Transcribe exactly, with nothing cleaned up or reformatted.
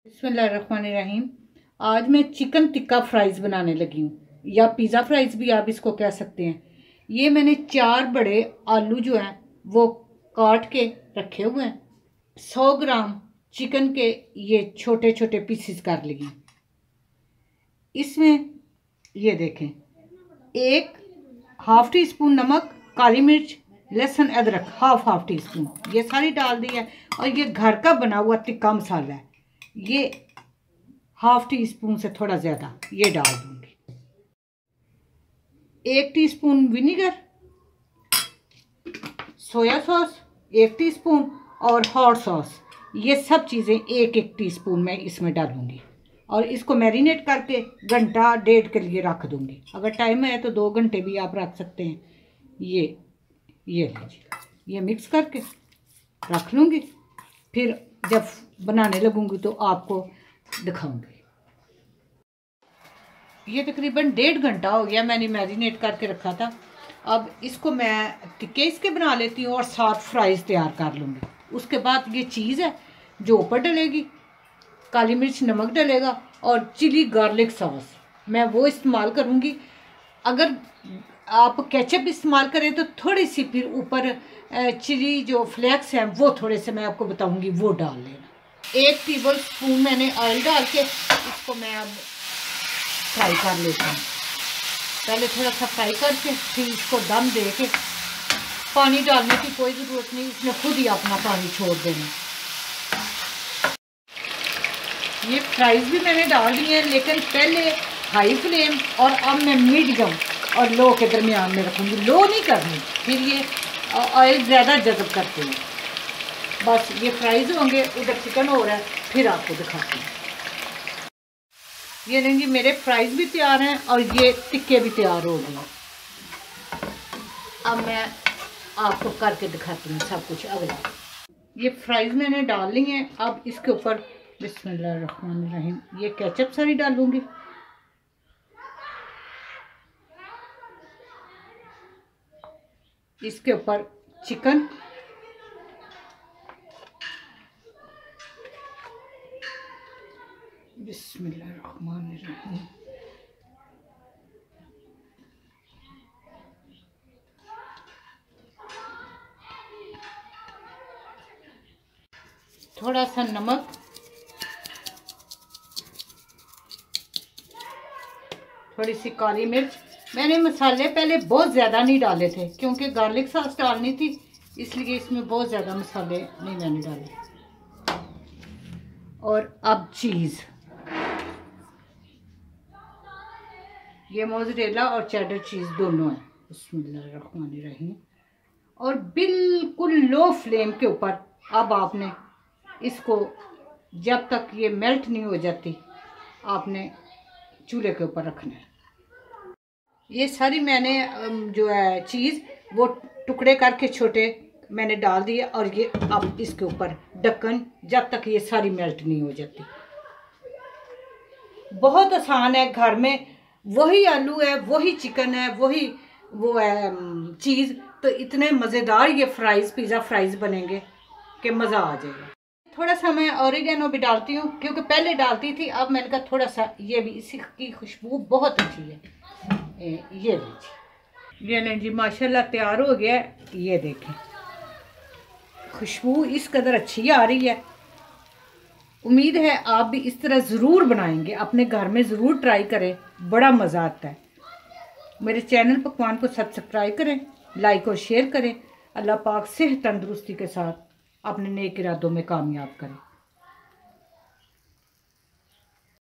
बिस्मिल्लाहिर्रहमानिर्रहीम। आज मैं चिकन टिक्का फ्राइज़ बनाने लगी हूँ, या पिज़्ज़ा फ्राइज़ भी आप इसको कह सकते हैं। ये मैंने चार बड़े आलू जो हैं वो काट के रखे हुए हैं। सौ ग्राम चिकन के ये छोटे छोटे पीसेस कर लिए। इसमें ये देखें, एक हाफ़ टी स्पून नमक, काली मिर्च, लहसुन, अदरक हाफ हाफ टी स्पून ये सारी डाल दी है। और ये घर का बना हुआ टिक्का मसाला है, ये हाफ टी स्पून से थोड़ा ज़्यादा ये डाल दूंगी। एक टीस्पून विनीगर, सोया सॉस एक टीस्पून और हॉट सॉस, ये सब चीज़ें एक एक टीस्पून में इसमें डालूंगी। और इसको मैरिनेट करके घंटा डेढ़ के लिए रख दूंगी। अगर टाइम है तो दो घंटे भी आप रख सकते हैं। ये ये लीजिए, ये मिक्स करके रख लूँगी। फिर जब बनाने लगूंगी तो आपको दिखाऊंगी। ये तकरीबन डेढ़ घंटा हो गया मैंने मैरिनेट करके रखा था। अब इसको मैं टिक्के इसके बना लेती हूँ और साथ फ्राइज़ तैयार कर लूँगी। उसके बाद ये चीज़ है जो ऊपर डलेगी, काली मिर्च नमक डलेगा और चिली गार्लिक सॉस मैं वो इस्तेमाल करूँगी। अगर आप केचप इस्तेमाल करें तो थोड़ी सी फिर ऊपर चिली जो फ्लेक्स हैं वो थोड़े से मैं आपको बताऊँगी वो डाल लेना। एक टेबल स्पून मैंने ऑयल डाल के इसको मैं अब फ्राई कर लेती हूँ। पहले थोड़ा सा फ्राई करके फिर इसको दम दे के, पानी डालने की कोई ज़रूरत नहीं, इसने खुद ही अपना पानी छोड़ देना। ये फ्राइज़ भी मैंने डाल दिए हैं, लेकिन पहले हाई फ्लेम और अब मैं मीडियम और लो के दरमियान में रखूँगी। लो नहीं करनी, फिर ये ऑयल ज़्यादा जज़ब करते हैं। बस ये फ्राइज़ होंगे, उधर चिकन हो रहा है, फिर आपको दिखाती हूँ। ये रहेंगी मेरे फ्राइज़ भी तैयार हैं और ये टिक्के भी तैयार हो गए। अब मैं आपको करके दिखाती हूँ सब कुछ अगला। ये फ्राइज़ मैंने डाल ली हैं। अब इसके ऊपर बिस्मिल्लाहिर्रहमानिर्रहीम ये केचप सारी डालूंगी। इसके ऊपर चिकन, बिस्मिल्लाहिर्रहमानिर्रहीम, थोड़ा सा नमक, थोड़ी सी काली मिर्च। मैंने मसाले पहले बहुत ज़्यादा नहीं डाले थे क्योंकि गार्लिक सॉस डालनी थी, इसलिए इसमें बहुत ज़्यादा मसाले नहीं मैंने डाले। और अब चीज़, ये मोज़रेला और चेडर चीज़ दोनों है। बिस्मिल्लाहिर्रहमानिर्रहीम। और बिल्कुल लो फ्लेम के ऊपर अब आपने इसको, जब तक ये मेल्ट नहीं हो जाती, आपने चूल्हे के ऊपर रखना है। ये सारी मैंने जो है चीज़ वो टुकड़े करके छोटे मैंने डाल दिए और ये अब इसके ऊपर ढक्कन, जब तक ये सारी मेल्ट नहीं हो जाती। बहुत आसान है, घर में वही आलू है, वही चिकन है, वही वो है चीज़, तो इतने मज़ेदार ये फ्राइज़ पिज़्ज़ा फ्राइज़ बनेंगे कि मज़ा आ जाएगा। थोड़ा सा मैं ऑरिगेनो भी डालती हूँ क्योंकि पहले डालती थी, अब मैंने कहा थोड़ा सा, ये भी इसी की खुशबू बहुत अच्छी है। ये लीजिए, ये नहीं जी माशाल्लाह तैयार हो गया है। ये देखें, खुशबू इस कदर अच्छी आ रही है। उम्मीद है आप भी इस तरह ज़रूर बनाएंगे, अपने घर में ज़रूर ट्राई करें, बड़ा मज़ा आता है। मेरे चैनल पकवान को सब्सक्राइब करें, लाइक और शेयर करें। अल्लाह पाक सेहत तंदुरुस्ती के साथ अपने नेक इरादों में कामयाब करें।